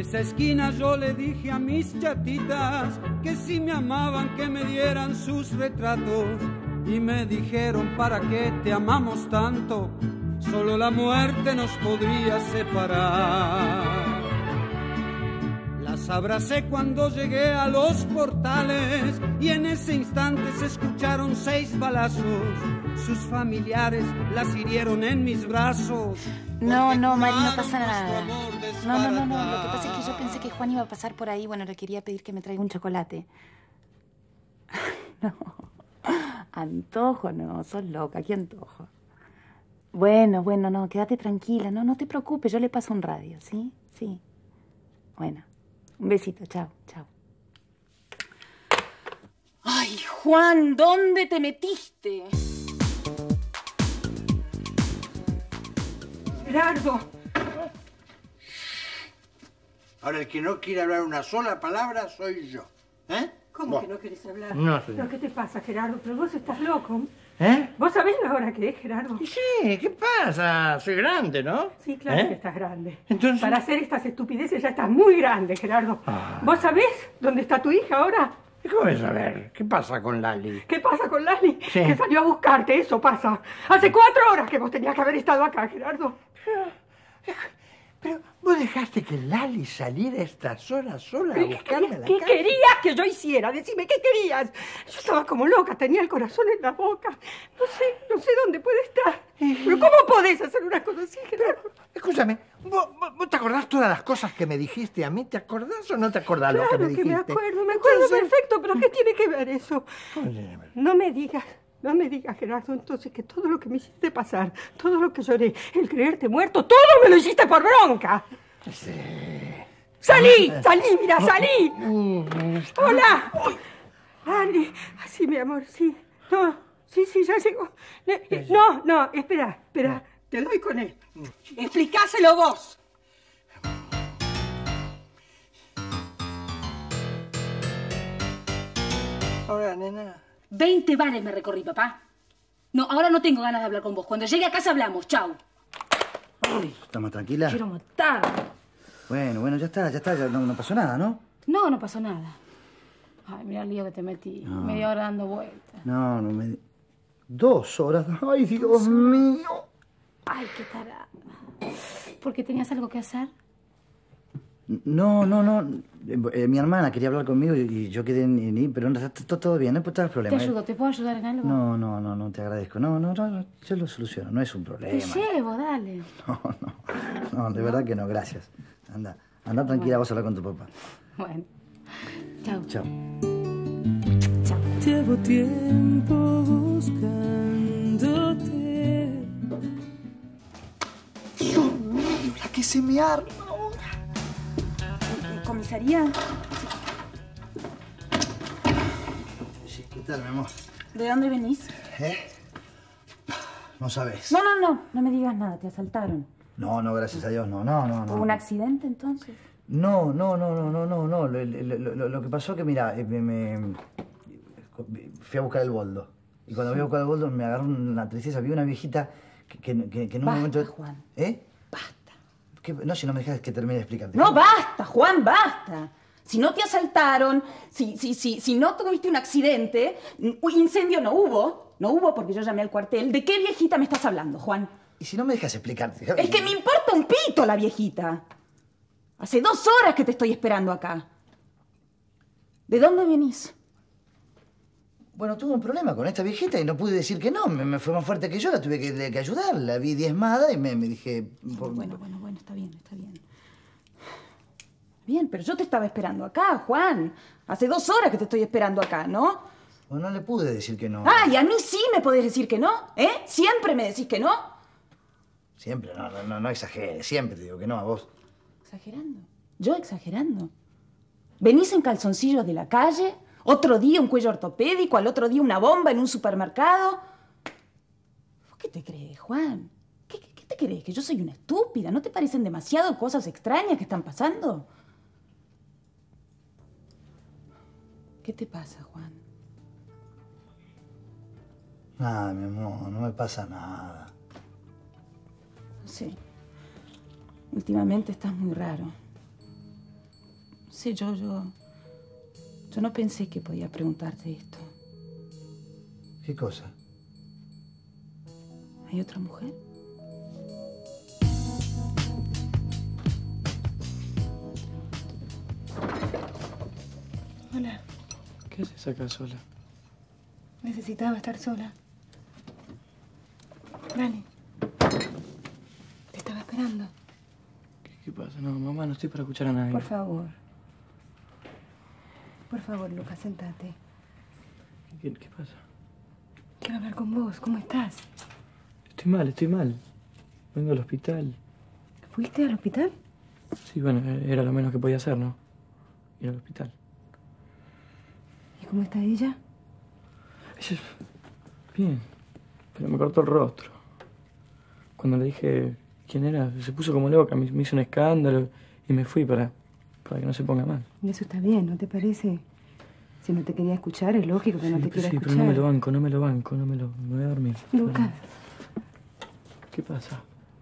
esa esquina yo le dije a mis chatitas que si me amaban que me dieran sus retratos. Y me dijeron, ¿para qué te amamos tanto? Solo la muerte nos podría separar. Las abracé cuando llegué a los portales y en ese instante se escucharon 6 balazos. Sus familiares las hirieron en mis brazos. No, Mari, no pasa nada. No. Lo que pasa es que yo pensé que Juan iba a pasar por ahí. Bueno, le quería pedir que me traiga un chocolate. No. Antojo, no. Sos loca. ¿Qué antojo? Bueno, no. Quédate tranquila. No te preocupes. Yo le paso un radio, ¿sí? Sí. Bueno. Un besito. Chao. Ay, Juan, ¿dónde te metiste? Gerardo. Ahora, el que no quiere hablar una sola palabra soy yo. ¿Eh? ¿Cómo que no querés hablar? No sé. ¿Pero qué te pasa, Gerardo? Pero vos estás loco. ¿Eh? ¿Vos sabés la hora que es, Gerardo? Sí, ¿qué pasa? Soy grande, ¿no? Sí, claro que estás grande. Entonces... Para hacer estas estupideces ya estás muy grande, Gerardo. ¿Vos sabés dónde está tu hija ahora? ¿Cómo es saber? ¿Qué pasa con Lali? ¿Qué pasa con Lali? Sí. Que salió a buscarte, eso pasa. Hace 4 horas que vos tenías que haber estado acá, Gerardo. Pero vos dejaste que Lali saliera a estas horas sola a buscarme a la ¿Qué casa. querías que yo hiciera? Decime, ¿qué querías? Yo estaba como loca, tenía el corazón en la boca. No sé dónde puede estar. Pero ¿cómo podés hacer una cosa así, Gerardo? Escúchame, ¿vos te acordás todas las cosas que me dijiste a mí? ¿Te acordás o no te acordás lo que me dijiste? Claro que me acuerdo perfecto, pero ¿qué tiene que ver eso? No me digas, Gerardo, entonces que todo lo que me hiciste pasar, todo lo que lloré, el creerte muerto, todo me lo hiciste por bronca. Sí. ¡Salí! ¡Salí! ¡Hola! Lali, sí, mi amor, sí. No, sí, ya llegó. No, espera. Te doy con él. Explicáselo vos. Ahora, nena. 20 bares me recorrí, papá. No, ahora no tengo ganas de hablar con vos. Cuando llegue a casa hablamos. Chau. ¿Estás más tranquila? Quiero matar. Bueno, ya está, ya no pasó nada, ¿no? No pasó nada. Ay, mira el lío que te metí. No. Media hora dando vueltas. No me... 2 horas. Ay, Dios mío. Ay, qué tarada. ¿Por qué tenías algo que hacer? No. Mi hermana quería hablar conmigo y yo quedé en ir, pero está todo bien, no hay problema. Te ayudo, ¿te puedo ayudar en algo? No, te agradezco. No, yo lo soluciono, no es un problema. Te llevo, dale. No, de verdad que no, gracias. Anda tranquila, vas a hablar con tu papá. Bueno, chao. Llevo tiempo buscándote. Dios mío, la que se me arma ahora. ¿Comisaría? Sí, ¿qué tal, mi amor? ¿De dónde venís? No sabes. No me digas nada, te asaltaron. No, gracias a Dios, no. ¿Hubo un accidente entonces? No. Lo que pasó es que, mira, fui a buscar el boldo. Y cuando fui a buscar el boldo me agarró una tristeza. Vi una viejita que en un momento... Basta, Juan. Basta. No, si no me dejas que termine de explicarte. No, basta, Juan, basta. Si no te asaltaron, si no tuviste un accidente, incendio no hubo porque yo llamé al cuartel. ¿De qué viejita me estás hablando, Juan? ¿Y si no me dejas explicarte? Es que me importa un pito la viejita. Hace 2 horas que te estoy esperando acá. ¿De dónde venís? Bueno, tuve un problema con esta viejita y no pude decir que no. Me fue más fuerte que yo, la tuve que ayudar. La vi diezmada y me dije... Bueno, está bien. Bien, pero yo te estaba esperando acá, Juan. Hace 2 horas que te estoy esperando acá, ¿no? Bueno, no le pude decir que no. Ah, y a mí sí me podés decir que no, ¿eh? ¿Siempre me decís que no? Siempre, no exageres. Siempre te digo que no a vos. ¿Exagerando? ¿Yo exagerando? ¿Venís en calzoncillos de la calle? ¿Otro día un cuello ortopédico? ¿Al otro día una bomba en un supermercado? ¿Vos qué te crees, Juan? ¿Qué te crees? ¿Que yo soy una estúpida? ¿No te parecen demasiado cosas extrañas que están pasando? ¿Qué te pasa, Juan? Nada, mi amor, no me pasa nada. No sé. Últimamente estás muy raro. sé, yo no pensé que podía preguntarte esto. ¿Qué cosa? ¿Hay otra mujer? Hola. ¿Qué haces acá sola? Necesitaba estar sola. Dale. Te estaba esperando. ¿Qué pasa? No, mamá, no estoy para escuchar a nadie. Por favor. Por favor, Lucas, sentate. ¿Qué pasa? Quiero hablar con vos. ¿Cómo estás? Estoy mal. Vengo al hospital. ¿Fuiste al hospital? Sí, bueno, era lo menos que podía hacer, ¿no? Ir al hospital. ¿Y cómo está ella? Ella... Bien, pero me cortó el rostro. Cuando le dije quién era, se puso como loca, me hizo un escándalo y me fui para que no se ponga mal. Y eso está bien, ¿no te parece? Si no te quería escuchar, es lógico que no te quiera escuchar. Sí, pero no me lo banco. Me voy a dormir. Lucas. ¿Qué pasa?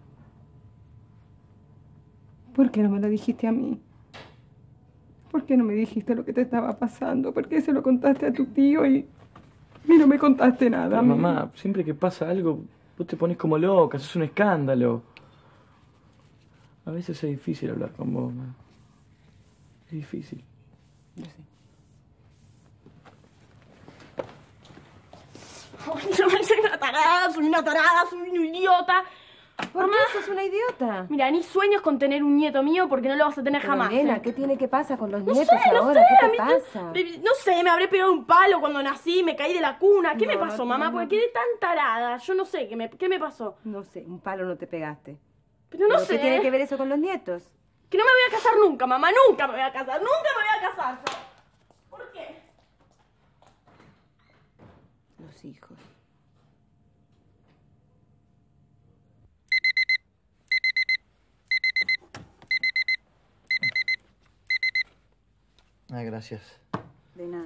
¿Por qué no me lo dijiste a mí? ¿Por qué no me dijiste lo que te estaba pasando? ¿Por qué se lo contaste a tu tío y no me contaste nada? Pero, mamá, siempre que pasa algo, vos te pones como loca, haces un escándalo. A veces es difícil hablar con vos, mamá. Es difícil. Yo sé. Soy una tarada, soy un idiota. ¿Por qué sos una idiota? Mira, ni sueños con tener un nieto mío porque no lo vas a tener Pero, jamás. nena, ¿qué tiene que pasar con los No nietos sé, ahora? ¿Qué te pasa? No sé, me habré pegado un palo cuando nací, me caí de la cuna. ¿Qué me No, pasó, no, mamá? no. Porque quedé tan tarada. Yo no sé, ¿qué me pasó? No sé, un palo no te pegaste. Pero no ¿Pero sé. qué tiene que ver eso con los nietos? Que no me voy a casar nunca, mamá. Nunca me voy a casar. Nunca me voy a casar yo. ¿Por qué? Los hijos. Ay, gracias. De nada.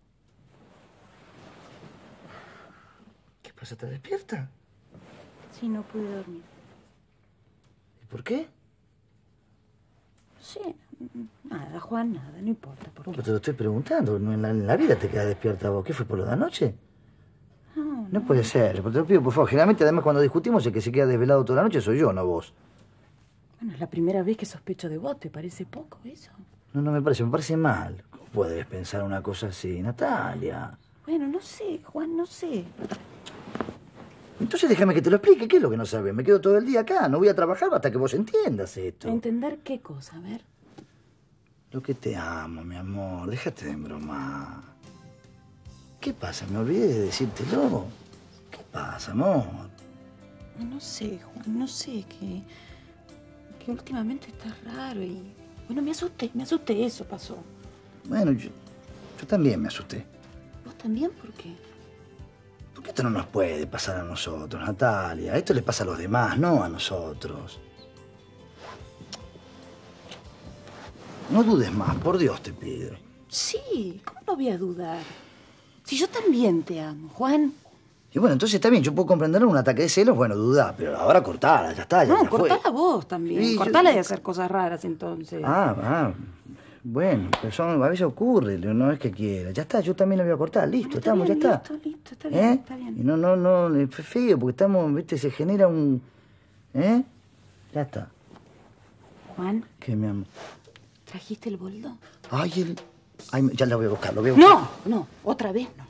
¿Qué pasa? ¿Estás despierta? Sí, no pude dormir. ¿Y por qué? Sí, nada, Juan, nada, no importa. ¿Por No, qué? pero te lo estoy preguntando. No, en la vida te quedas despierta vos. ¿Qué fue por lo de anoche? No puede ser. Te lo pido, por favor. Generalmente, además, cuando discutimos, el que se queda desvelado toda la noche soy yo, no vos. Bueno, es la primera vez que sospecho de vos. ¿Te parece poco eso? No me parece mal. ¿Cómo puedes pensar una cosa así, Natalia? Bueno, no sé, Juan, no sé. Entonces déjame que te lo explique. ¿Qué es lo que no sabes? Me quedo todo el día acá. No voy a trabajar hasta que vos entiendas esto. ¿Entender qué cosa? A ver. Lo que te amo, mi amor. Déjate de embromar. ¿Qué pasa? Me olvidé de decírtelo. ¿Qué pasa, amor? No sé, Juan, no sé, que últimamente estás raro y... Bueno, me asusté, eso pasó. Bueno, yo también me asusté. ¿Vos también? ¿Por qué? Porque esto no nos puede pasar a nosotros, Natalia. Esto le pasa a los demás, no a nosotros. No dudes más, por Dios te pido. Sí, ¿cómo no voy a dudar? Si yo también te amo, Juan. Y bueno, entonces está bien, yo puedo comprender un ataque de celos, bueno, duda, pero ahora cortala, ya está, ya No, fue. cortala vos también. Sí, Cortala yo- de hacer cosas raras, entonces. Bueno, pero a veces ocurre, no es que quiera. Ya está, yo también lo voy a cortar, listo, estamos, ya está. Listo, está bien, está bien. Y no, es feo, porque estamos, viste, se genera un... Ya está. Juan, ¿Qué, mi amor? ¿trajiste el boldo? Ay, ya lo voy a buscar, lo voy a buscar. No, otra vez no.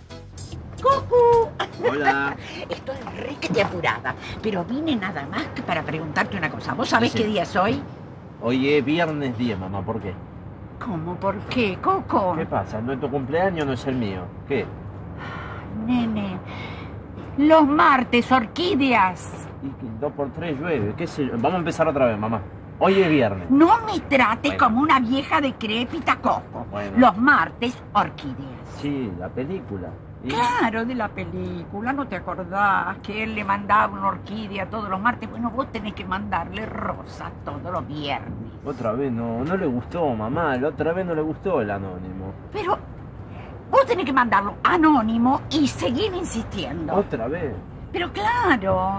Hola. Estoy requete apurada, pero vine nada más que para preguntarte una cosa. ¿Vos sabés Sí. qué día es hoy? Hoy es viernes 10, mamá, ¿por qué? ¿Cómo? ¿Por qué, Coco? ¿Qué pasa? No es tu cumpleaños, no es el mío. ¿Qué? Nene, los martes, orquídeas. Y 2x3 llueve, qué sé yo. Vamos a empezar otra vez, mamá. Hoy es viernes. No me trates Bueno. como una vieja decrépita, Coco. Bueno. Los martes, orquídeas. Sí, la película. ¿Y? Claro, de la película, ¿no te acordás? Que él le mandaba una orquídea todos los martes. Bueno, vos tenés que mandarle rosas todos los viernes. Otra vez no le gustó, mamá. La otra vez no le gustó el anónimo. Pero vos tenés que mandarlo anónimo y seguir insistiendo. Otra vez. Pero claro,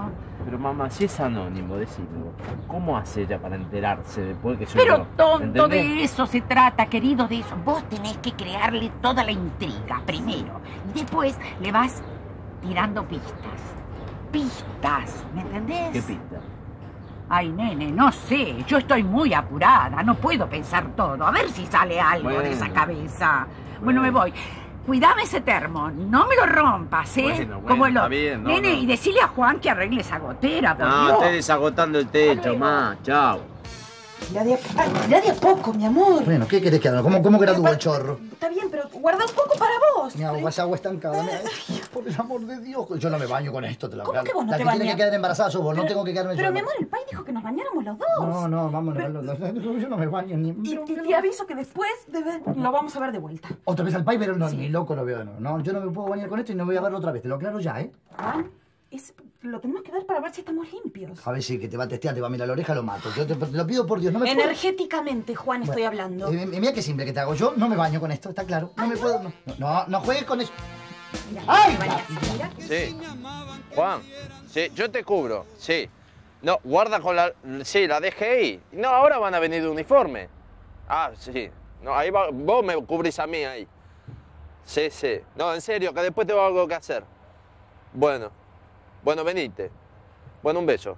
Pero mamá, si es anónimo, decime, ¿cómo hace ella para enterarse después que soy Pero yo? tonto, ¿Entendés? de eso se trata, querido, de eso. Vos tenés que crearle toda la intriga primero. Y después le vas tirando pistas. Pistas, ¿me entendés? ¿Qué pista? Ay, nene, no sé. Yo estoy muy apurada. No puedo pensar todo. A ver si sale algo de esa cabeza. Bueno, me voy. Cuidame ese termo. No me lo rompas, ¿eh? Bueno, Como el está otro. bien, no, Nene, no. y decile a Juan que arregle esa gotera, por No, Dios. estoy desagotando el techo, ma. Chao. Mirá de a poco, mi amor. Bueno, ¿qué querés que haga? ¿Cómo gradúa el chorro? Está bien, pero guarda un poco para vos. Mi agua es agua estancada. Por el amor de Dios. Yo no me baño con esto, te lo ¿Cómo que vos no La te que tiene bañas? que quedar embarazada sos vos, no tengo que quedarme Pero yo. mi amor, el pai dijo que nos bañáramos los dos. No, vámonos. Yo no me baño ni... Y te aviso que después lo vamos a ver de vuelta. Otra vez al pai, pero no, ni loco lo veo de nuevo. No, yo no me puedo bañar con esto y no voy a verlo otra vez. Te lo aclaro ya, ¿eh? Juan, lo tenemos que ver para ver si estamos limpios. A ver si que te va a testear, te va a mirar la oreja, lo mato. Yo te lo pido por Dios, no me puedo... Energéticamente, Juan, estoy hablando. Mira qué simple que te hago. Yo no me baño con esto, está claro. No me puedo... No juegues con eso. Mira, ¡Ay! mira. Sí. Juan, sí, yo te cubro, sí. No, guarda con la... Sí, la DGI. No, ahora van a venir de uniforme. Ah, sí. No, ahí va, vos me cubrís a mí ahí. Sí. No, en serio, que después tengo algo que hacer. Bueno, venite. Bueno, un beso.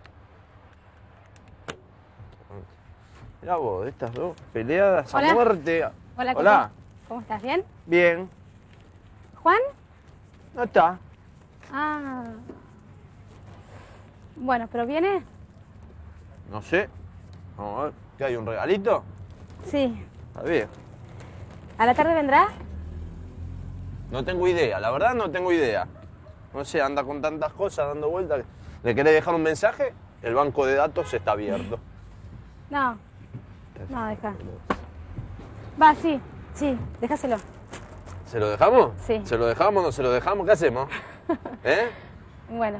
Mirá vos, estas dos peleadas Hola. a muerte. Hola, Hola. ¿cómo estás? ¿Bien? Bien. ¿Juan? No está. Ah. Bueno, ¿pero viene? No sé. Vamos a ver. ¿Qué hay, un regalito? Sí. Está bien. ¿A la tarde vendrá? No tengo idea, la verdad no tengo idea. No sé, anda con tantas cosas dando vueltas. ¿Le querés dejar un mensaje? El banco de datos está abierto. No. No, deja. Va, sí, déjaselo. ¿Se lo dejamos? Sí. ¿Se lo dejamos o no se lo dejamos? ¿Qué hacemos? ¿Eh? Bueno.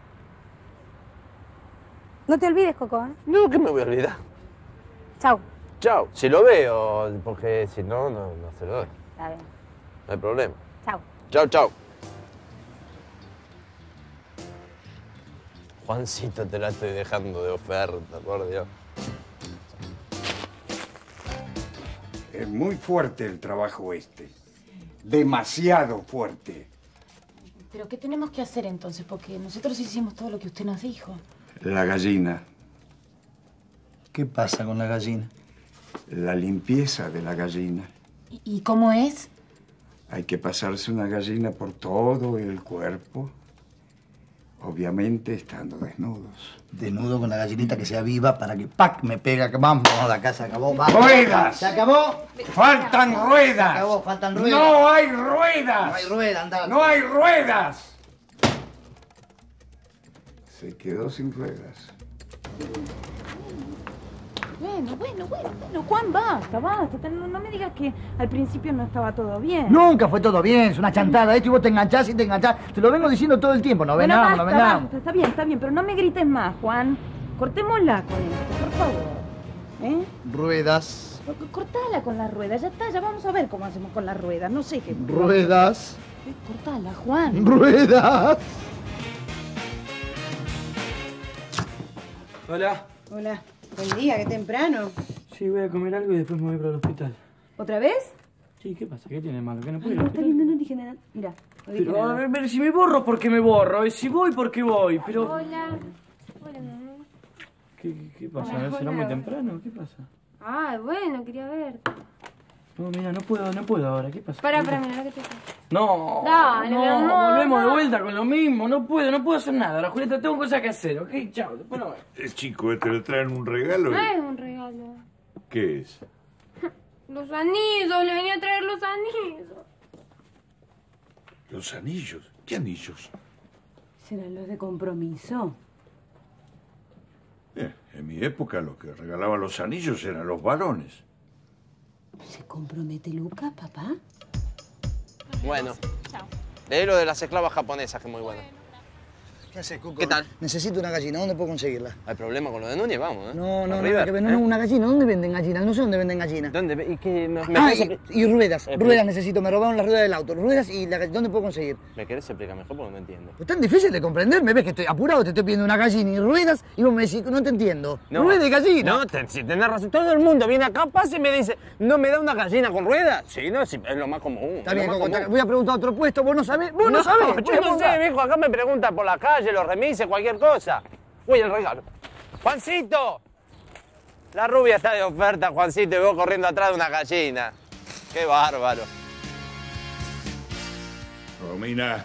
No te olvides, Coco, ¿eh? No, que me voy a olvidar. Chau. Chao. Si lo veo, porque si no, no se lo doy. Está bien. No hay problema. Chau. Chao. Juancito, te la estoy dejando de oferta, por Dios. Es muy fuerte el trabajo este. Demasiado fuerte. ¿Pero qué tenemos que hacer entonces? Porque nosotros hicimos todo lo que usted nos dijo. La gallina. ¿Qué pasa con la gallina? La limpieza de la gallina. ¿Y cómo es? Hay que pasarse una gallina por todo el cuerpo. Obviamente estando desnudos. Desnudo con la gallinita que sea viva para que ¡pac! Me pega. Que vamos, la casa acabó. ¡Vamos! ¡Ruedas! ¿Se acabó? ¡Faltan ruedas! Se acabó, faltan ruedas. ¡No hay ruedas! No hay ruedas, anda. ¡No hay ruedas! Se quedó sin ruedas. Bueno, Juan, basta. No me digas que al principio no estaba todo bien. Nunca fue todo bien, es una chantada esto y vos te enganchás y te enganchás. Te lo vengo diciendo todo el tiempo, no Bueno, venamos, no venamos. basta. Está bien, pero no me grites más, Juan. Cortémosla con esto, por favor. ¿Eh? Ruedas. Cortala con la rueda, ya está, ya vamos a ver cómo hacemos con la rueda. No sé qué. Ruedas. Cortala, Juan. Ruedas. Hola. Hola. Buen día, qué temprano. Sí, voy a comer algo y después me voy para el hospital. ¿Otra vez? Sí, ¿qué pasa? ¿Qué tiene de malo? ¿Que no puedo Ay, ir al no, está hospital? bien, no dije nada. Mira, no dije Pero, nada. a ver, si me borro, ¿por qué me borro? Y si voy, ¿por qué voy? Pero... Hola, mamá. ¿Qué pasa? Hola, ¿Será hola. muy temprano? ¿Qué pasa? Ah, bueno, quería verte. No, mira, no puedo ahora. ¿Qué pasa? Para, mira lo que te pasa. No, Dale, mi no, amor, volvemos de no. vuelta con lo mismo. No puedo hacer nada. Ahora, Julieta, tengo cosas que hacer, ¿ok? Chao, después nos vemos. El chico este le traen un regalo. No es un regalo. ¿Qué es? Los anillos, le venía a traer los anillos. Los anillos. ¿Qué anillos? ¿Serán los de compromiso? En mi época los que regalaban los anillos eran los varones. ¿Se compromete Luca, papá? Bueno, leí lo de las esclavas japonesas, que es muy bueno. ¿Qué haces, Cuco? ¿Qué tal? Necesito una gallina. ¿Dónde puedo conseguirla? ¿Hay problema con lo de Núñez? Vamos, ¿eh? No, River, que no, una gallina. ¿Dónde venden gallinas? No sé dónde venden gallinas. ¿Dónde? ¿Y qué? Y ruedas. Ruedas necesito. Me robaron las ruedas del auto. Ruedas y la gallina. ¿Dónde puedo conseguir? ¿Me querés explicar mejor? Porque no entiendo. Es tan difícil de comprender. Me ves que estoy apurado, te estoy pidiendo una gallina y ruedas y vos me decís, no te entiendo. No, Ruedas de gallina. No, si tenés razón. Todo el mundo viene acá, pasa y me dice, ¿no me da una gallina con ruedas? Sí, no, sí, es lo más común. Está bien, Coco, voy a preguntar a otro puesto. ¿Vos no sabés? ¿Vos no sabés? Yo no sé, viejo. Acá me preguntan por la calle, los remises, cualquier cosa. Uy, el regalo. ¡Juancito! La rubia está de oferta, Juancito, y vos corriendo atrás de una gallina. ¡Qué bárbaro! Romina,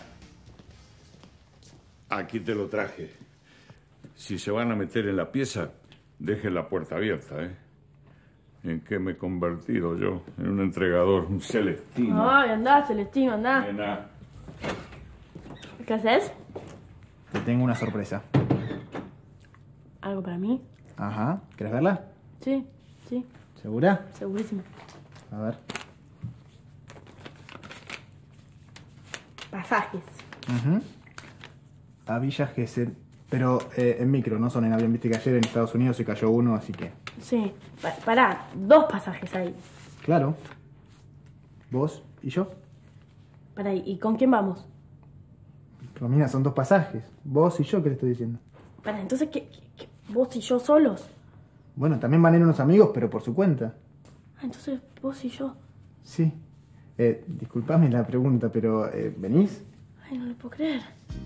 aquí te lo traje. Si se van a meter en la pieza, dejen la puerta abierta, ¿eh? ¿En qué me he convertido yo? En un entregador, un Celestino. Ay, andá, Celestino, andá. Nena. ¿Qué haces? Te tengo una sorpresa. ¿Algo para mí? Ajá. ¿Quieres verla? Sí. ¿Segura? Segurísimo. A ver. Pasajes. A Villa Gesell. Pero en micro, no son en avión. Viste que ayer en Estados Unidos se cayó uno, así que... Sí. Pará, 2 pasajes ahí. Claro. ¿Vos y yo? Pará, ¿y con quién vamos? Romina, son 2 pasajes. Vos y yo, ¿qué le estoy diciendo? Pará, entonces, ¿qué? ¿Vos y yo solos? Bueno, también van a ir unos amigos, pero por su cuenta. Ah, entonces, vos y yo. Sí. Disculpame la pregunta, pero ¿venís? Ay, no lo puedo creer.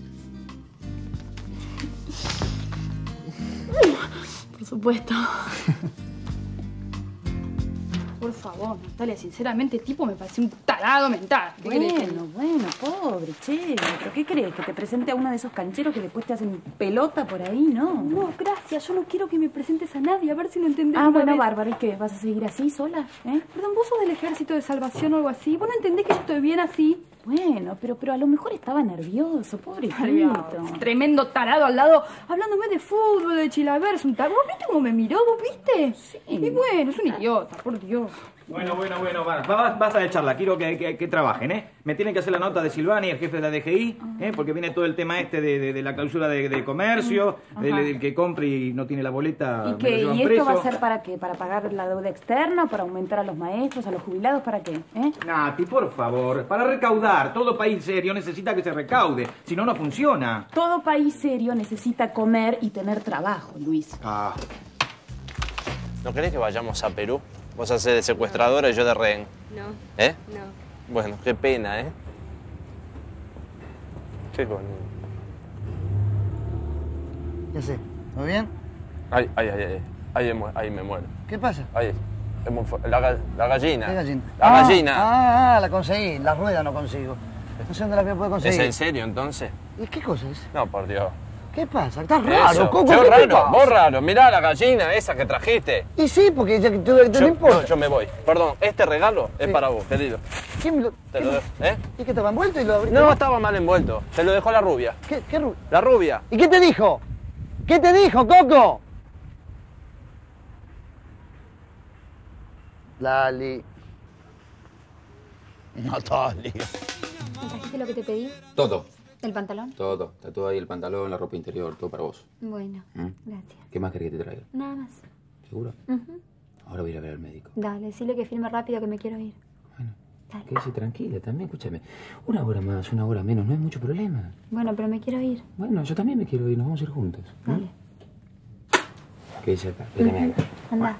Por supuesto. Por favor, Natalia, sinceramente, el tipo me parece un tarado mental. Bueno, pobre, che. ¿Pero qué crees? ¿Que te presente a uno de esos cancheros que después te hacen pelota por ahí, no? No, gracias. Yo no quiero que me presentes a nadie. A ver si lo entendés. Ah, bueno, bárbaro. ¿Y qué? ¿Vas a seguir así, sola? Perdón, ¿vos sos del Ejército de Salvación o algo así? ¿Vos no entendés que yo estoy bien así? Bueno, pero a lo mejor estaba nervioso, pobrecito. Tremendo tarado al lado, hablándome de fútbol, de chilaverse, un tarado. ¿Vos viste cómo me miró? ¿Vos viste? Sí. Y bueno, es un idiota, por Dios. Bueno, basta de charla, quiero que trabajen, ¿eh? Me tienen que hacer la nota de Silvani, el jefe de la DGI, porque viene todo el tema este de la clausura de comercio, del que compre y no tiene la boleta. ¿Y qué? ¿Y esto va a ser para qué? ¿Para pagar la deuda externa? ¿Para aumentar a los maestros, a los jubilados? ¿Para qué? Nati, por favor, para recaudar. Todo país serio necesita que se recaude, si no, no funciona. Todo país serio necesita comer y tener trabajo, Luis. ¿No querés que vayamos a Perú? Vos hacés de secuestradora y yo de rehén. No. ¿Eh? No. Bueno, qué pena, ¿eh? Qué bonito. ¿Qué haces? ¿Todo bien? Ahí me muero. ¿Qué pasa? Ahí. Es muy fuerte. La gallina. ¿Qué gallina? La gallina. La conseguí. La rueda no consigo. No sé dónde la voy a poder conseguir. ¿Es en serio, entonces? ¿Y qué cosa es? No, por Dios. ¿Qué pasa? Estás raro, Coco. Yo ¿Qué te raro, pasa? vos raro. Mirá la gallina esa que trajiste. Y sí, porque ya que no importa. No, yo me voy. Perdón, este regalo es para vos, querido. ¿Quién me lo...? Te lo dejo, ¿eh? ¿Y que estaba envuelto y lo abriste? No, estaba mal envuelto. Te lo dejó la rubia. ¿Qué rubia? La rubia. ¿Y qué te dijo? ¿Qué te dijo, Coco? Lali. Natalia. ¿Me trajiste lo que te pedí? Todo. ¿El pantalón? Todo. Está todo ahí, el pantalón, la ropa interior, todo para vos. Bueno, gracias. ¿Qué más querés que te traiga? Nada más. ¿Seguro? Ahora voy a ir a ver al médico. Dale, decile que filme rápido que me quiero ir. Quédese tranquila también, escúchame. Una hora más, una hora menos, no hay mucho problema. Bueno, pero me quiero ir. Bueno, yo también me quiero ir, nos vamos a ir juntos. Dale. Quédese acá, espérame acá. Anda.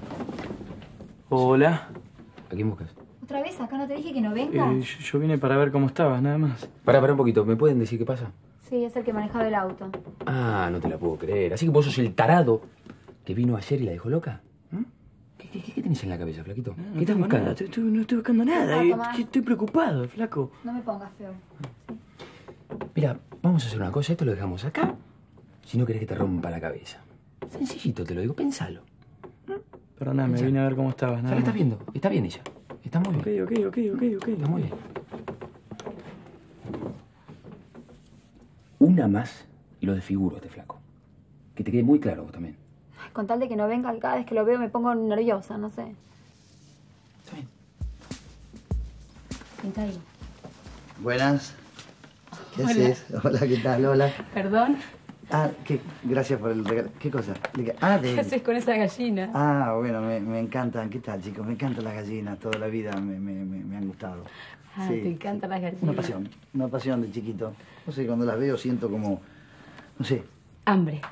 Hola. ¿A quién buscas? ¿Otra vez? ¿Acá no te dije que no vengas? Yo vine para ver cómo estabas, nada más. Pará un poquito, ¿me pueden decir qué pasa? Sí, es el que manejaba el auto. Ah, no te la puedo creer. Así que vos sos el tarado que vino ayer y la dejó loca. ¿Qué tenés en la cabeza, flaquito? ¿Qué estás buscando? No estoy buscando nada. Tomás. Estoy preocupado, flaco. No me pongas feo. Mira, vamos a hacer una cosa. Esto lo dejamos acá. Si no querés que te rompa la cabeza. Sencillito, te lo digo. Pensalo. Perdóname, vine a ver cómo estabas, nada ¿La estás más. viendo? Está bien ella. Está muy bien. Ok. Está muy bien. Una más y lo desfiguro a este flaco. Que te quede muy claro vos también. Con tal de que no venga, cada vez que lo veo me pongo nerviosa, no sé. Está bien. Pinta ahí. Buenas. ¿Qué haces? Hola, ¿qué tal? Hola. Perdón. Gracias por el regalo. ¿Qué cosa? ¿Qué haces con esa gallina? Bueno, me encantan. ¿Qué tal, chicos? Me encantan las gallinas. Toda la vida me han gustado. Te encantan las gallinas. Una pasión de chiquito. No sé, cuando las veo siento como, no sé. Hambre.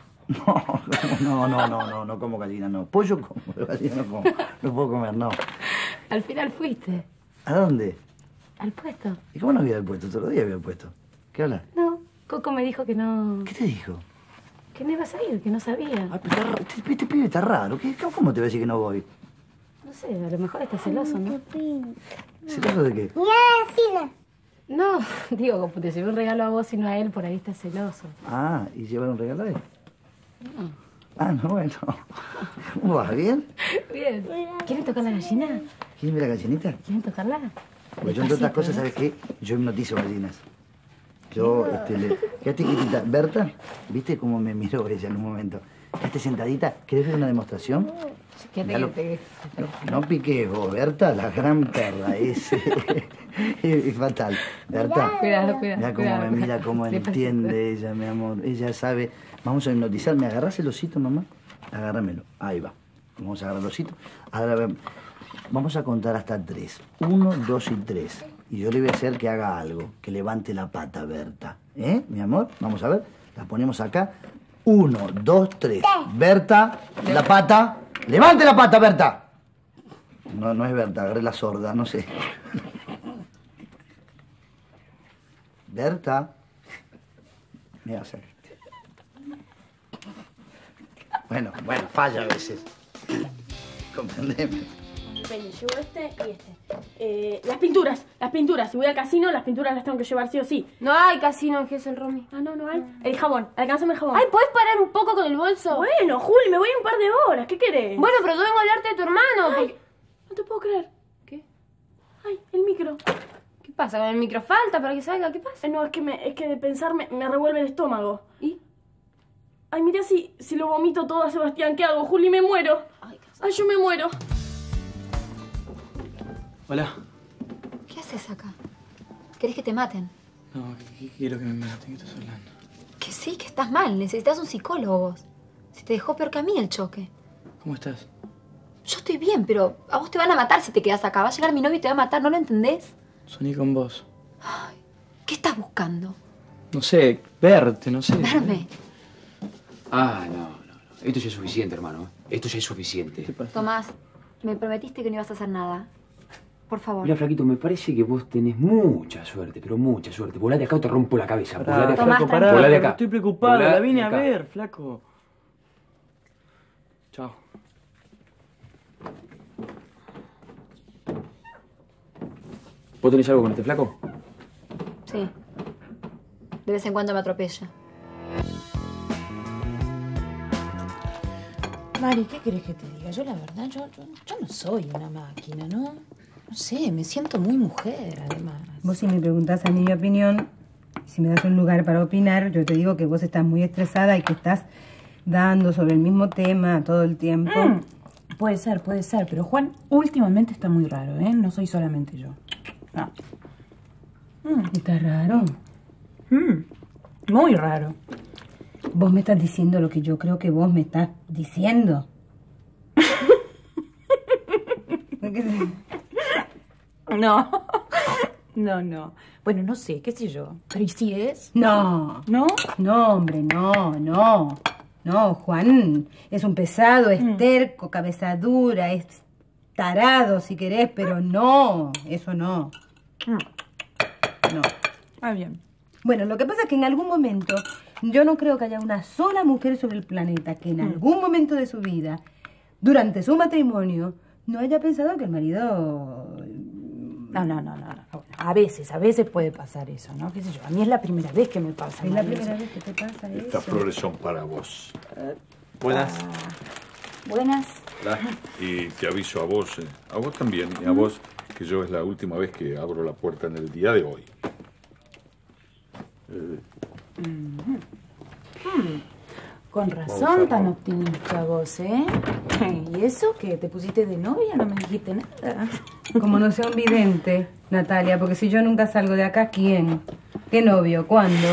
No como gallina, no. Pollo como, gallina no como. No puedo comer, no. Al final fuiste. ¿A dónde? Al puesto. ¿Y cómo no había el puesto? Todos los días había el puesto. ¿Qué hablas? No, Coco me dijo que no... ¿Qué te dijo? Que no ibas a ir, que no sabía. Este pibe está raro. ¿Cómo te va a decir que no voy? No sé, a lo mejor estás celoso, ¿no? ¿Celoso de qué? No, digo, como te llevé un regalo a vos y no a él, por ahí estás celoso. ¿Y llevar un regalo a él? No. No, bueno. ¿Cómo vas? ¿Bien? Bien. ¿Quieren tocar la gallina? ¿Quieren ver la gallinita? ¿Quieren tocarla? Pues yo, entre otras cosas, ¿sabes qué? Yo hipnotizo gallinas. Yo, quédate quietita. Berta, ¿viste cómo me miró ella en un momento? Quédate sentadita. ¿Querés ver una demostración? No piques vos, Berta, la gran perra. Es fatal. Berta, cuidado. Mira cómo me mira, cómo entiende ella, mi amor. Ella sabe. Vamos a hipnotizar. ¿Me agarrás el osito, mamá? Agárramelo. Ahí va. Vamos a agarrar el osito. Ahora vamos a contar hasta 3. 1, 2 y 3. Y yo le voy a hacer que haga algo. Que levante la pata, Berta. Mi amor? Vamos a ver. La ponemos acá. 1, 2, 3. Berta, la pata. ¡Levante la pata, Berta! No es Berta, agarré la sorda, no sé. Berta. Me va a hacer. Bueno, falla a veces. Comprendeme. Llevo este y este. Las pinturas. Si voy al casino, las pinturas las tengo que llevar sí o sí. No hay casino en Gesell, Romy. No hay. El jabón, alcánzame el jabón. Ay, ¿podés parar un poco con el bolso? Bueno, Juli, me voy en un par de horas. ¿Qué querés? Bueno, pero yo vengo a hablarte de tu hermano. Ay, no te puedo creer. ¿Qué? Ay, el micro. ¿Qué pasa? ¿Con el micro falta para que salga? ¿Qué pasa? No, es que de pensar me revuelve el estómago. ¿Y? Ay, mira si lo vomito todo a Sebastián. ¿Qué hago, Juli? Me muero. Ay, yo me muero. Hola. ¿Qué haces acá? ¿Querés que te maten? No, quiero que me maten, ¿qué estás hablando? Que sí, que estás mal. Necesitas un psicólogo vos. Se te dejó peor que a mí el choque. ¿Cómo estás? Yo estoy bien, pero a vos te van a matar si te quedas acá. Va a llegar mi novio y te va a matar, ¿no lo entendés? Soñé con vos. Ay, ¿qué estás buscando? No sé, verte, no sé. Verme. No. Esto ya es suficiente, hermano. Esto ya es suficiente. ¿Qué pasa? Tomás, me prometiste que no ibas a hacer nada. Por favor. Mira, flaquito, me parece que vos tenés mucha suerte, pero mucha suerte. Volá de acá o te rompo la cabeza. Volá de acá. Flaco, pará, Volá de acá. estoy preocupado, Volá la vine de a acá. ver, flaco. Chao. ¿Vos tenés algo con este flaco? Sí. De vez en cuando me atropella. Mari, ¿qué querés que te diga? Yo la verdad, yo no soy una máquina, ¿no? No sé, me siento muy mujer, además. Vos si me preguntás a mí mi opinión, si me das un lugar para opinar, yo te digo que vos estás muy estresada y que estás dando sobre el mismo tema todo el tiempo. Puede ser, pero Juan últimamente está muy raro, ¿eh? No soy solamente yo. No. Está raro. Muy raro. Vos me estás diciendo lo que yo creo que vos me estás diciendo. No. Bueno, no sé, qué sé yo. Pero ¿y si es? No. ¿No? No, hombre, no. No, Juan es un pesado, es terco, cabeza dura, es tarado si querés, pero no, eso no. No. Ah, bien. Bueno, lo que pasa es que en algún momento, yo no creo que haya una sola mujer sobre el planeta que en algún momento de su vida, durante su matrimonio, no haya pensado que el marido... No. A veces puede pasar eso, ¿no? ¿Qué sé yo? A mí es la primera vez que me pasa. Es la primera vez que te pasa eso. Estas flores son para vos. Buenas. Buenas. Y te aviso a vos también, y a vos, que yo es la última vez que abro la puerta en el día de hoy. Con razón tan optimista vos, ¿eh? ¿Y eso que te pusiste de novia? No me dijiste nada. Como no sea un vidente, Natalia, porque si yo nunca salgo de acá, ¿quién? ¿Qué novio? ¿Cuándo?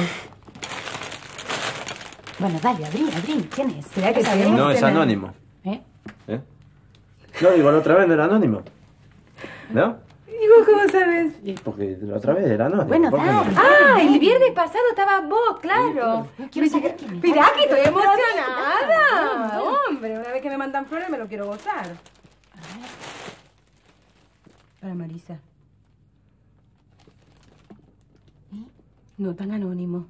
Bueno, dale, abrí. ¿Quién es? ¿Será que sabemos? No, es anónimo. ¿Eh? No, digo, la otra vez no era anónimo. ¿No? ¿Y vos cómo sabes? Porque la otra vez era anónimo. Bueno, ¿por qué no? dale. Ah, el viernes pasado estabas vos, claro. Quiero saber quién es. Mirá que estoy emocionada. Hombre, una vez que me mandan flores me lo quiero gozar. Para Marisa. No tan anónimo.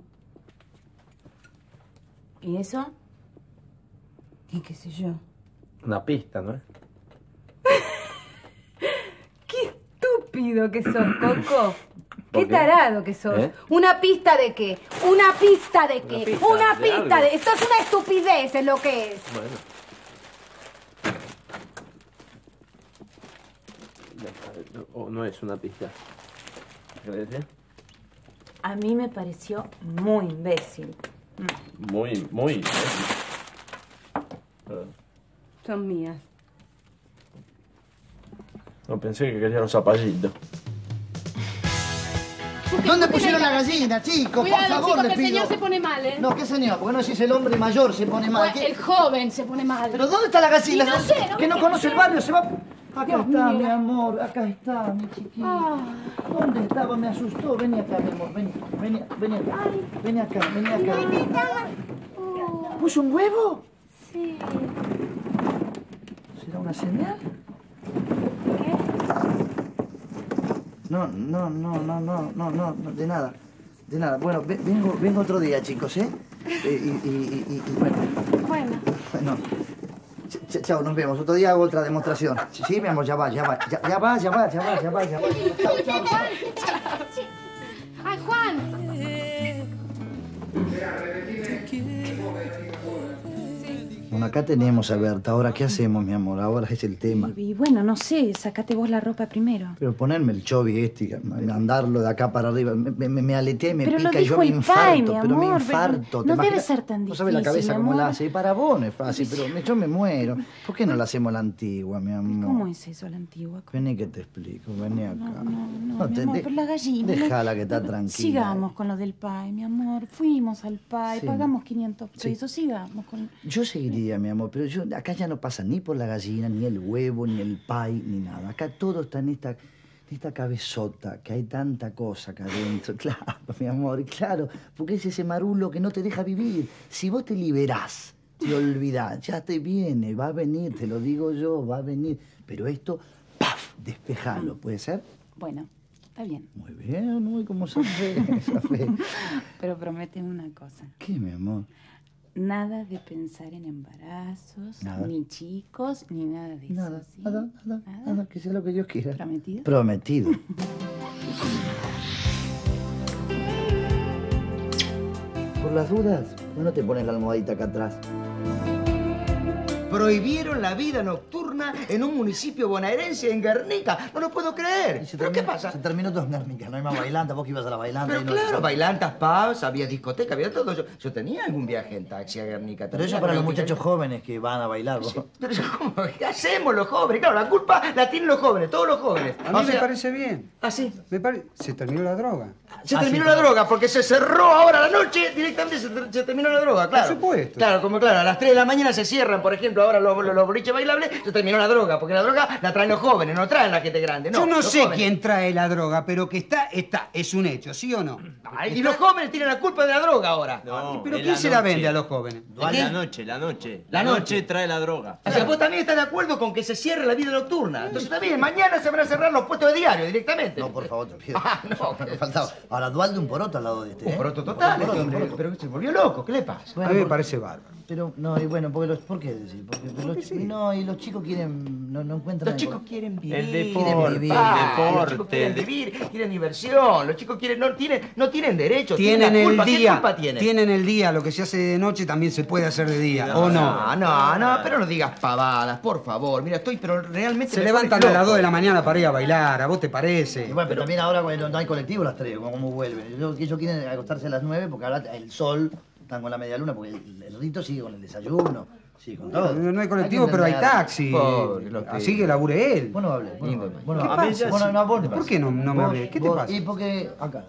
¿Y eso? ¿Y qué sé yo? Una pista, ¿no es? ¡Qué estúpido que sos, Coco! ¿Por ¡Qué qué? tarado que sos! ¿Eh? ¿Una pista de qué? ¿Una pista de qué? pista ¡Una de pista algo. de...! Esto es una estupidez, es lo que es. Bueno. O no es una pista. ¿Qué decir? A mí me pareció muy imbécil. Muy. Son mías. No pensé que quería los zapallitos. ¿Dónde pusieron la gallina, chicos? Cuidado, por favor, chicos, les que el pido. señor se pone mal, ¿eh? No, ¿qué señor? Porque no decís el hombre mayor se pone mal. ¿Qué? El joven se pone mal. ¿Pero dónde está la gallina? Y no sé, que no conoce el barrio, se va... Acá Dios está, mío. mi amor, acá está, mi chiquito. ¿Dónde estaba? Me asustó. Vení acá, mi amor, vení acá. Vení acá. ¿Puso un huevo? Sí. ¿Será una señal? No, de nada. Bueno, vengo otro día, chicos, ¿eh? Bueno. Bueno. Chao, nos vemos. Otro día hago otra demostración. Sí, mi amor, ya va. Chao. ¡Ay, Juan! Bueno, acá tenemos a Berta. Ahora, ¿qué hacemos, mi amor? Ahora es el tema. Y bueno, no sé, sacate vos la ropa primero. Pero ponerme el chovi andarlo de acá para arriba, me aletea y me Pero lo pica y yo dijo me el infarto. pai, mi Pero me amor, infarto. no debe ser tan ¿No sabes la difícil, cabeza mi cómo la amor? hace? Y para vos no es fácil, pero yo me muero. ¿Por qué no la hacemos la antigua, mi amor? ¿Cómo es eso, la antigua? Vení que te explico, vení acá. No, mi amor, pero la gallina... Déjala que está tranquila. Sigamos con lo del pai, mi amor. Fuimos al pai, Sí. pagamos 500 pesos, sigamos con... Yo seguiría, mi amor, pero acá ya no pasa ni por la gallina, ni el huevo, ni el pay, ni nada. Acá todo está en esta cabezota, que hay tanta cosa acá adentro. Claro, mi amor, y claro, porque es ese marulo que no te deja vivir. Si vos te liberás, te olvidás, ya te viene, va a venir, te lo digo yo, va a venir. Pero esto, ¡paf!, despejalo, ¿puede ser? Bueno, está bien. Muy bien, muy como sabe. Pero prométeme una cosa. ¿Qué, mi amor? Nada de pensar en embarazos, Nada. ni chicos, ni nada de eso. Nada, ¿sí? nada, que sea lo que Dios quiera. ¿Prometido? Prometido. Por las dudas, ¿por qué no te pones la almohadita acá atrás? Prohibieron la vida nocturna en un municipio bonaerense, en Guernica. No lo puedo creer. ¿Pero qué pasa? Se terminó todo en Guernica, no hay más bailanta, vos que ibas a la bailanta. Pero y no- claro, bailantas, pubs, había discoteca, había todo. Yo tenía algún viaje en taxi a Guernica. Pero eso tenía, para los creo que muchachos jóvenes que van a bailar. vos. Pero ¿cómo? ¿Qué hacemos los jóvenes? Claro, la culpa la tienen los jóvenes, todos los jóvenes. A mí me parece bien. ¿Ah, sí? Se terminó la droga. Se terminó la droga, porque se cerró ahora la noche, directamente se terminó la droga, claro. Por supuesto. Claro, como claro, a las 3 de la mañana se cierran, por ejemplo, ahora los boliches bailables, se terminó la droga, porque la droga la traen los jóvenes, no la traen la gente grande, no. Yo no los sé jóvenes. quién trae la droga, pero que está, es un hecho, ¿sí o no? Ay, y los jóvenes tienen la culpa de la droga ahora. No, ¿Pero es quién la se la noche. vende a los jóvenes? ¿Qué? La noche. La noche trae la droga. O sea, vos también estás de acuerdo con que se cierre la vida nocturna. Entonces está bien, mañana se van a cerrar los puestos de diario directamente. No, por favor, te pido. No, Me faltaba. Ahora, Dualde un poroto al lado de este. Un poroto total, este hombre, pero se volvió loco, ¿qué le pasa? A mí me parece bárbaro. Pero, no, y bueno, ¿por qué decir? No, y los chicos quieren, no encuentran... Los chicos quieren vivir. El deporte, quieren vivir. Los chicos quieren vivir, quieren diversión. Los chicos no tienen derecho. Tienen la el culpa. ¿Qué día, culpa tienen? tienen el día, lo que se hace de noche también se puede hacer de día, ¿o no? No, pero no digas pavadas, por favor. Mira, pero realmente... Se me levantan pones a las loco. 2 de la mañana para ir a bailar, ¿a vos te parece? Y bueno, pero también ahora cuando no hay colectivo las 3, ¿cómo vuelven? Ellos quieren acostarse a las 9 porque ahora el sol, están con la media luna, porque el rito sigue con el desayuno, sigue con todo. No hay colectivo, pero hay taxi. Pobre, los Así que labure él. Bueno, hablé. Bueno, ¿Qué pasa? bueno, no, vos te ¿Por qué no me Vos- hablé? ¿Qué te vos- pasa? Y porque acá.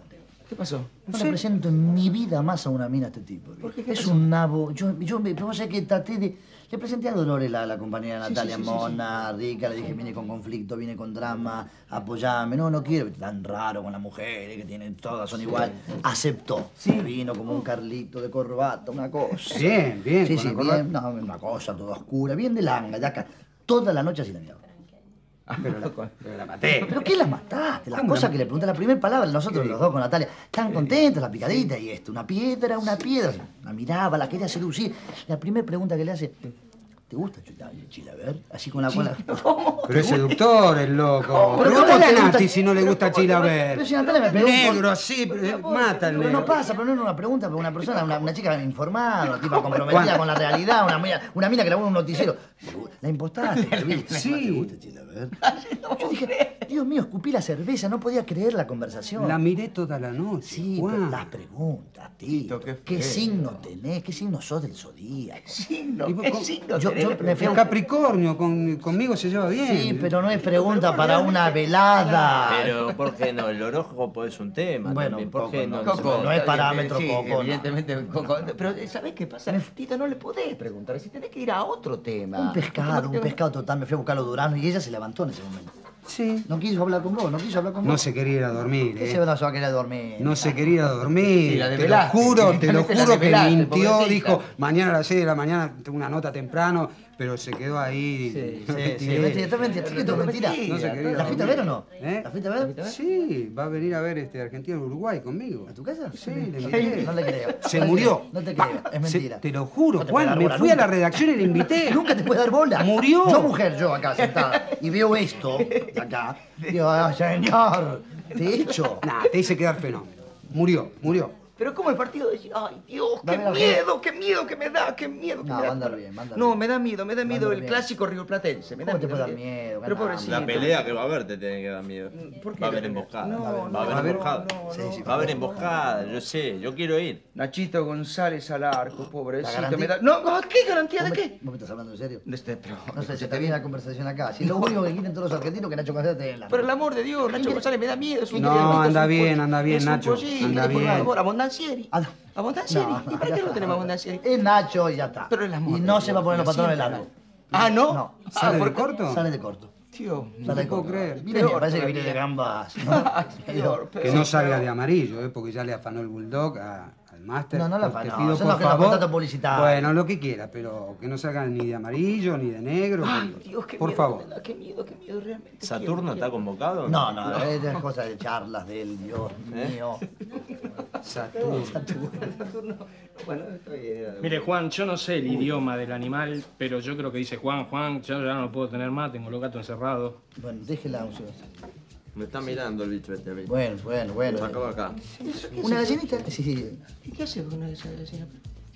¿Qué pasó? No le presento en mi vida más a una mina a este tipo. Es un nabo. Vos sabés que traté de... Le presenté a Dolores, la compañera Natalia Mona, rica, le dije, viene con conflicto, viene con drama, apoyame. No quiero, tan raro con las mujeres, que tienen todas, son igual. Aceptó. Vino como un Carlito de corbata, una cosa. Bien, bien. Sí, bien. No, una cosa toda oscura, bien de langa, de acá. Toda la noche así la miraba. Pero la maté. ¿Pero qué la mataste? Las cosas que le pregunté la primera palabra, nosotros los dos con Natalia, tan contentos, la picadita y esto, una piedra. La miraba, la quería seducir. La primera pregunta que le hace, ¿te gusta Chilaver? Así con la cola. Pero es seductor, el loco. Pero Pregúntale a Nati si no le gusta Chilaver. Pero si Natalia me pregunta... Negro, así, mátale. Pero no pasa, pero no era una pregunta, pero una persona, una chica informada, una tipa comprometida con la realidad, una mina que labura un noticiero. La impostaste, ¿viste? Sí. ¿Te gusta Chilaver? Yo dije, Dios mío, escupí la cerveza, no podía creer la conversación. La miré toda la noche. Sí, pero las preguntas, Tito. ¿Qué signo tenés? ¿Qué signo sos del zodíaco? ¿Qué signo? Yo me fui a... Capricornio, conmigo se lleva bien. Sí, pero no es pregunta para una velada. Pero, ¿por qué no? El horóscopo es un tema. Bueno, también. ¿Por qué no? Coco, no es parámetro, sí, Coco. Evidentemente, Coco. Pero, ¿sabés qué pasa? Tita, no le podés preguntar. Si tenés que ir a otro tema. Un pescado total. Me fui a buscar los duranos y ella se levantó en ese momento. Sí. No quiso hablar con vos, No se quería ir a dormir, ¿Qué se va a querer dormir? No se quería ir a dormir. Sí, la te develaste. lo juro que mintió, pobrecita. dijo, mañana a las 6 de la mañana tengo una nota temprano, pero se quedó ahí. Sí, mentira. No se quería ¿La fuiste a ver o no? ¿Eh? ¿La fuiste a ver? Sí, va a venir a ver Argentina-Uruguay conmigo. ¿A tu casa? Sí, le invité. No le creo. Se murió. No te creo, es mentira. Te lo juro, No te puede Juan, dar me bola fui a nunca. la redacción y le invité. Nunca te puede dar bola. Murió. Yo acá sentada, y veo esto, acá, digo, señor, te echo. Nah, te hice quedar fenómeno. Murió. Pero como el partido de... Ay, Dios, qué miedo que me da, qué miedo que No, me da. mándalo bien. No, me da miedo el bien. clásico rioplatense. ¿Cómo te puede dar miedo? Pero pobrecito. La pelea que va a haber te tiene que dar miedo. Va a haber emboscada. Va a haber emboscada. Va a haber emboscada, yo sé, yo quiero ir. Nachito González al arco, pobrecito. garantía? Me da... No, ¿qué garantía de qué? ¿Vos me estás hablando en serio? Pero... No sé, se te viene la conversación acá. Si lo único que quieren todos los argentinos que Nacho González te den la... Por el amor de Dios, Nacho González me da miedo. Es un No, anda bien, es un Nacho. pollito, Anda por bien. favor, Abondancieri. Abondancieri. No, ¿Y para qué no tenemos Abondancieri? Es Nacho y ya está. Pero el amor Y no de se va a poner los patrones largos. Ah, ¿no? No. ¿Sale de corto? Sale de corto. Tío, Sale de puedo corto. creer. Mira, me parece que viene de gambas. ¿no? Que no salga de amarillo, porque ya le afanó el bulldog al máster. No, no la Te afanó. pido Eso por no es que la favor. contrato publicitario. Bueno, lo que quiera, pero que no salga ni de amarillo ni de negro. Ay, Dios, qué por miedo favor. me da, qué miedo realmente. ¿Saturno está convocado? No, es cosa de charlas de él, Dios mío. Saturno. Bueno, estoy... Mire, Juan, yo no sé el idioma del animal, pero yo creo que dice Juan, yo ya no lo puedo tener más, tengo los gatos encerrados. Bueno, déjela un segundo. Me está mirando el bicho este. Bueno. Acá. ¿Una gallinita? Sí. ¿Y qué haces con esa gallina?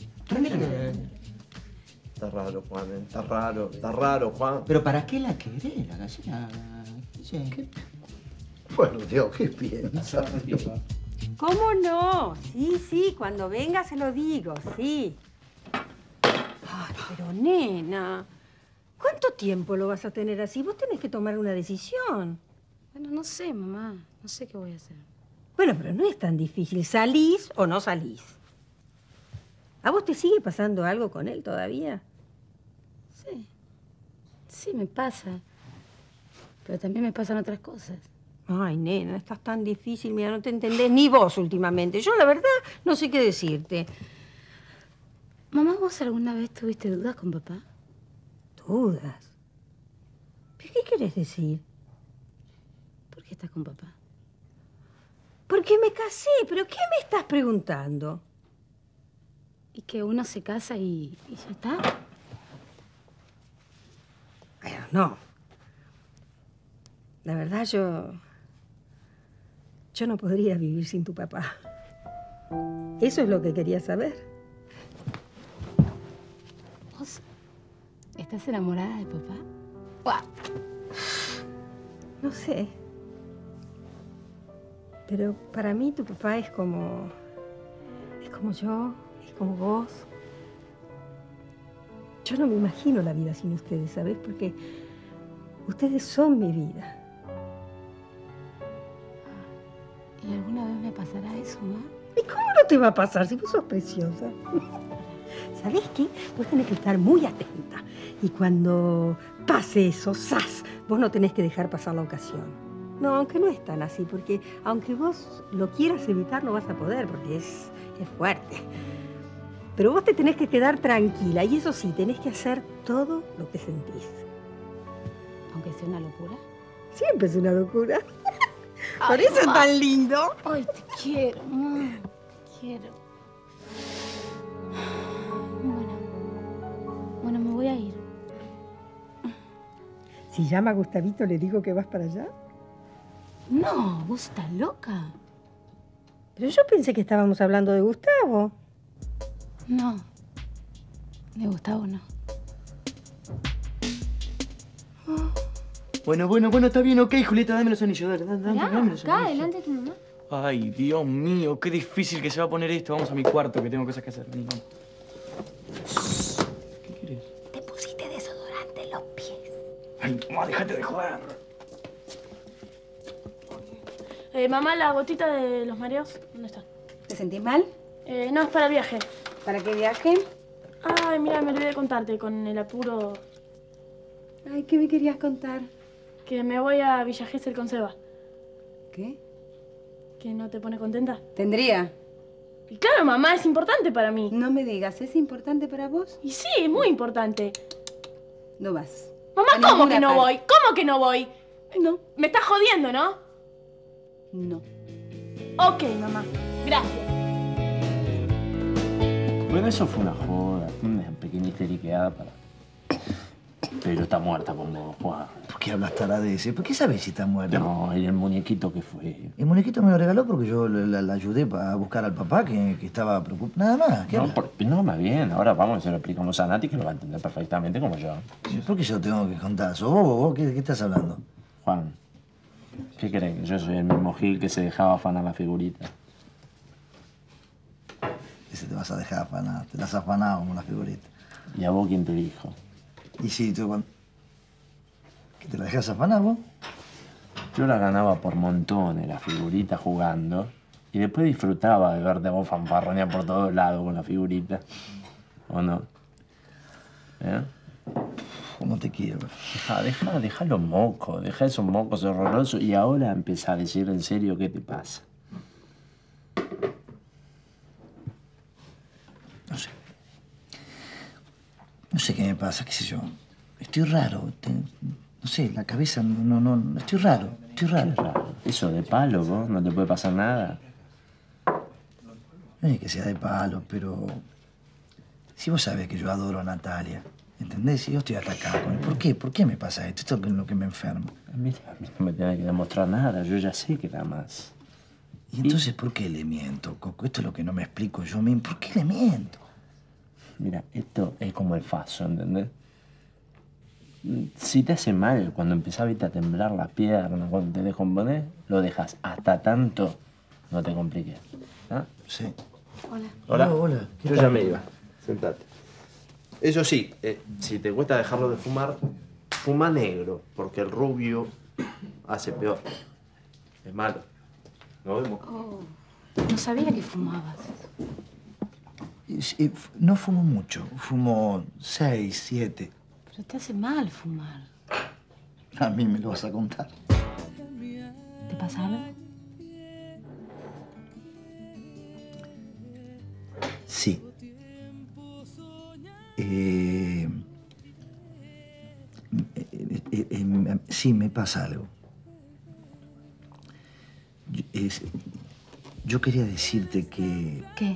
Está raro, Juan, está raro, Juan. ¿Pero para qué la querés, la gallina? ¿Qué? Bueno, Dios, ¿qué piensa? ¿Cómo no? Sí, cuando venga se lo digo, sí. Ay, pero nena, ¿cuánto tiempo lo vas a tener así? Vos tenés que tomar una decisión. Bueno, no sé, mamá. No sé qué voy a hacer. Bueno, pero no es tan difícil. ¿Salís o no salís? ¿A vos te sigue pasando algo con él todavía? Sí. Sí, me pasa. Pero también me pasan otras cosas. Ay, nena, estás tan difícil. Mira, no te entendés ni vos últimamente. Yo, la verdad, no sé qué decirte. Mamá, ¿vos alguna vez tuviste dudas con papá? ¿Dudas? ¿Pero qué querés decir? ¿Por qué estás con papá? Porque me casé. ¿Pero qué me estás preguntando? ¿Y que uno se casa y ya está? Bueno, no. La verdad, yo no podría vivir sin tu papá. Eso es lo que quería saber. ¿Vos estás enamorada de papá? ¡Buah! No sé. Pero para mí tu papá es como yo, es como vos. Yo no me imagino la vida sin ustedes, ¿sabes? Porque ustedes son mi vida. ¿Y alguna vez me pasará eso, ¿no? ¿Y cómo no te va a pasar si vos sos preciosa? ¿Sabés qué? Vos tenés que estar muy atenta. Y cuando pase eso, ¡zas!, vos no tenés que dejar pasar la ocasión. No, aunque no es tan así, porque aunque vos lo quieras evitar, no vas a poder, porque es fuerte. Pero vos te tenés que quedar tranquila, y eso sí, tenés que hacer todo lo que sentís. Aunque sea una locura. Siempre es una locura. Por Ay, eso es mamá. tan lindo. Ay, te quiero, mamá. Te quiero. Bueno, me voy a ir. Si llama a Gustavito, ¿le digo que vas para allá? No, vos estás loca. Pero yo pensé que estábamos hablando de Gustavo. No. De Gustavo no. Bueno, está bien, ok, Julieta, dame los anillos, dale, dame los Acá, anillos. delante de tu mamá. Ay, Dios mío, qué difícil que se va a poner esto. Vamos a mi cuarto, que tengo cosas que hacer. Vení, vamos. ¿Qué quieres? Te pusiste desodorante en los pies. Ay, mamá, déjate de joder. Mamá, la gotita de los mareos, ¿dónde está? ¿Te sentís mal? No, es para el viaje. ¿Para qué viaje? Ay, mira, me olvidé de contarte con el apuro Ay, ¿qué me querías contar? que me voy a Villa Gesell con Seba. ¿Qué? ¿Que no te pone contenta? Tendría. Y claro, mamá, es importante para mí. No me digas, ¿es importante para vos? Y sí, es muy importante. No vas. Mamá, A ¿cómo ninguna que no parte. voy? ¿Cómo que no voy? No. Me estás jodiendo, ¿no? No. Ok, mamá. Gracias. Bueno, eso fue una joda, una pequeña histeriqueada para... Pero está muerta con vos, Juan. ¿Por qué hablas taradeces? ¿Por qué sabes si está muerta? No, y el muñequito que fue. El muñequito me lo regaló porque yo la ayudé a buscar al papá que estaba preocupado. Nada más. ¿Qué hablas? No, más bien. Ahora vamos y se lo explicamos a Nati, que lo va a entender perfectamente como yo. ¿Por qué yo lo tengo que contar? ¿Sos vos? ¿Qué estás hablando? Juan, ¿qué crees? Que yo soy el mismo Gil que se dejaba afanar la figurita. Ese te vas a dejar afanar. Te las has afanado como la figurita. ¿Y a vos quién te dijo? Y sí, tú... ¿Que te la dejas afanar vos? Yo la ganaba por montones, la figurita jugando. Y después disfrutaba de verte a vos fanfarronear por todos lados con la figurita. ¿O no? ¿Eh? ¿Cómo te quiero? Deja los mocos, deja esos mocos horrorosos y ahora empieza a decir en serio qué te pasa. No sé qué me pasa, qué sé yo. Estoy raro. No sé, la cabeza no... Estoy raro. Qué raro. Eso de palo, vos, no te puede pasar nada. No es que sea de palo, pero... Si vos sabés que yo adoro a Natalia, ¿entendés? Si yo estoy atacado con él. ¿Por qué? ¿Por qué me pasa esto? Esto es lo que me enferma. A mí no me tiene que demostrar nada, yo ya sé que la más. ¿Y entonces por qué le miento, Coco? Esto es lo que no me explico yo mismo. ¿Por qué le miento? Mira, esto es como el faso, ¿entendés? Si te hace mal cuando empezás a temblar las piernas, cuando te descompones, lo dejas hasta tanto, no te compliques. ¿Ah? Sí. Hola. Hola. Yo ya me iba. Sentate. Eso sí, si te cuesta dejarlo de fumar, fuma negro, porque el rubio hace peor. Es malo. Nos vemos. Oh, no sabía que fumabas. No fumo mucho. Fumo 6, 7. Pero te hace mal fumar. A mí me lo vas a contar. ¿Te pasa algo? Sí. Sí, me pasa algo. Yo quería decirte que... ¿Qué?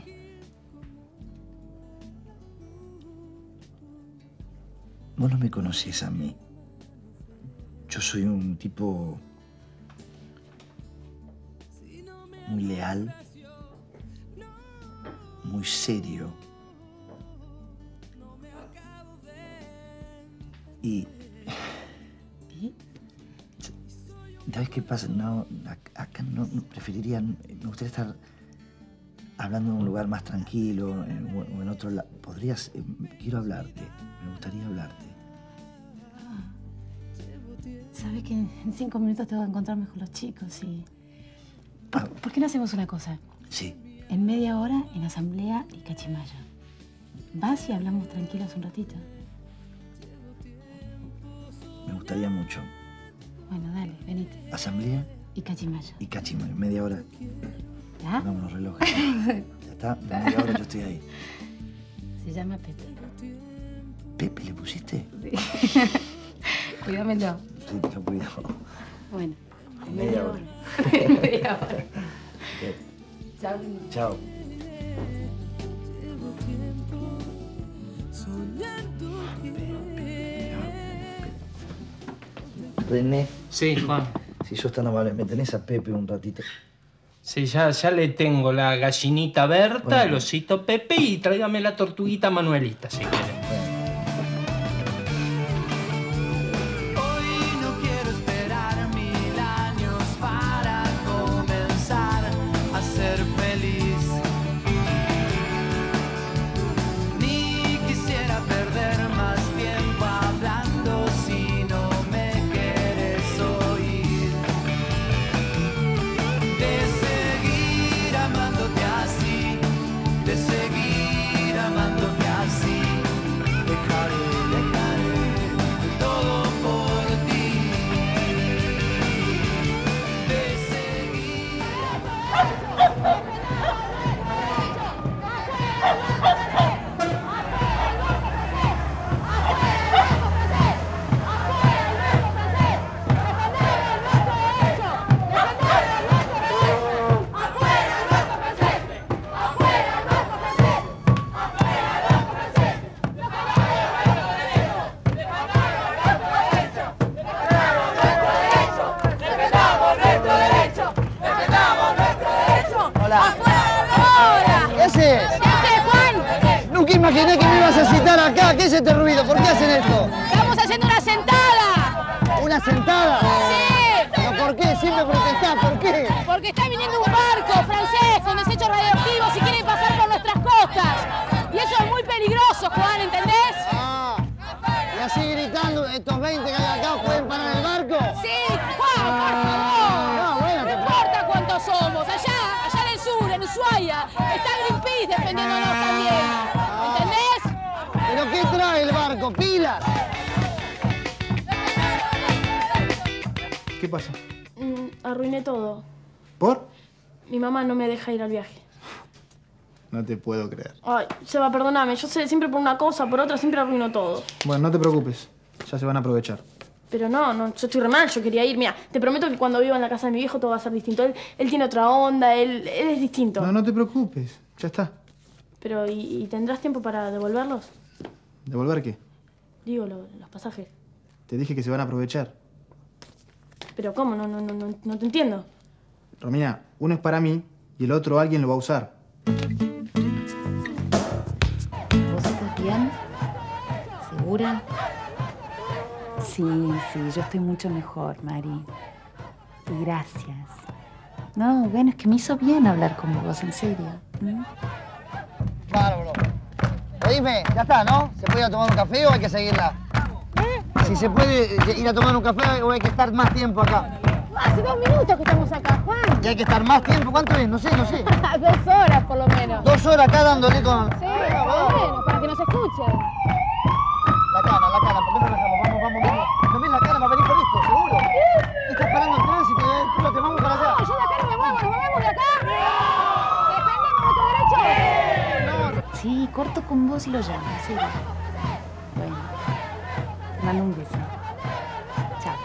Vos no me conocés a mí. Yo soy un tipo... muy leal. Muy serio. Y... ¿Sabes qué pasa? No, acá no preferiría... Me gustaría estar hablando en un lugar más tranquilo o en otro lado. Podrías... quiero hablarte. Me gustaría hablarte. Sabes que en 5 minutos tengo que encontrarme con los chicos y... ¿Por qué no hacemos una cosa? Sí. En media hora, en asamblea y cachimaya. ¿Vas y hablamos tranquilos un ratito? Me gustaría mucho. Bueno, dale, venite. Asamblea y cachimaya. Y cachimaya, media hora. ¿Ya? Pongamos los relojes. Ya está, en media hora yo estoy ahí. Se llama Pepe. ¿Pepe le pusiste? Sí. Cuídamelo. Sí, te lo cuido. Bueno, en media hora. En media hora. Chao. Chao. René. Sí, Juan. Si sos tan amable, ¿me tenés a Pepe un ratito? Sí, ya le tengo la gallinita Berta, Bueno. el osito Pepe y tráigame la tortuguita Manuelita, si quiere. Hoy no quiero esperar 1000 años para comenzar a ser feliz. Ni quisiera perder más tiempo hablando si no me quieres oír. De seguir amándote así, de seguir amándote así. Dejaré todo por ti. De seguir ¿Qué haces? ¿Qué haces, Juan? Nunca imaginé que me ibas a citar acá. ¿Qué es este ruido? ¿Por qué hacen esto? Estamos haciendo una sentada. ¿Una sentada? Sí. ¿Pero por qué? Siempre protestás. ¿Por qué? Porque está viniendo un barco francés con desechos radioactivos y quiere pasar por nuestras costas. Y eso es muy peligroso, Juan, ¿entendés? Y así gritando, estos 20 que hay acá pueden parar el barco. Sí, Juan, por favor. No, bueno, no importa cuántos somos. Allá en el sur, en Ushuaia, está Greenpeace defendiéndonos también. ¿Entendés? ¿Pero qué trae el barco? ¿Pilas? ¿Qué pasa? Arruiné todo. ¿Por? Mi mamá no me deja ir al viaje. No te puedo creer. Ay, Seba, perdóname. Yo sé, siempre por una cosa, por otra, siempre arruino todo. Bueno, no te preocupes. Ya se van a aprovechar. Pero no, yo estoy re mal, yo quería ir. Mira, te prometo que cuando viva en la casa de mi viejo todo va a ser distinto. Él tiene otra onda, él es distinto. No, no te preocupes. Ya está. Pero, ¿y tendrás tiempo para devolverlos? ¿Devolver qué? Digo, los pasajes. Te dije que se van a aprovechar. Pero, ¿cómo? No te entiendo. Romina, uno es para mí y el otro alguien lo va a usar. ¿Vos estás bien? ¿Segura? Sí, yo estoy mucho mejor, Mari. Y gracias. No, bueno, es que me hizo bien hablar con vos, en serio. Bárbaro. Oíme, ya está, ¿no? ¿Se puede ir a tomar un café o hay que seguirla? Si se puede ir a tomar un café o hay que estar más tiempo acá. Hace 2 minutos que estamos acá, Juan. Y hay que estar más tiempo. ¿Cuánto es? No sé. 2 horas, por lo menos. 2 horas acá dándole con... Sí, por lo menos, para que nos escuchen. La cana, ¿por qué no dejamos? Vamos. ¿No ves la cana para venir por esto, seguro? Está esperando el tránsito, te vamos para allá. No, yo de acá no me muevo, nos movemos de acá. Defendemos nuestro derecho. Sí, corto con vos y lo llamo, en serio. Bueno, te mando un beso. Chao.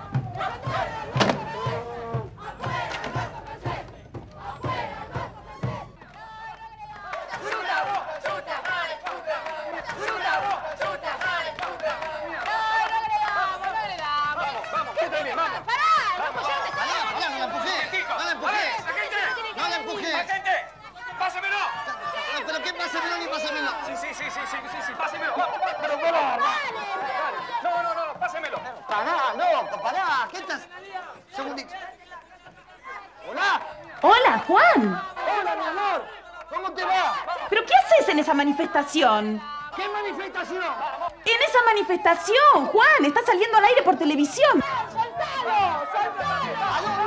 ¡Pásamelo! ¿Pero qué? Pásamelo ni pásamelo. Sí, pásamelo. Pero no, pásamelo. Pará, loco, pará. ¿Qué estás? Segundito. Hola. Hola, Juan. Hola, mi amor. ¿Cómo te va? ¿Pero qué haces en esa manifestación? ¿Qué manifestación? En esa manifestación, Juan. Está saliendo al aire por televisión. ¡Soltalo!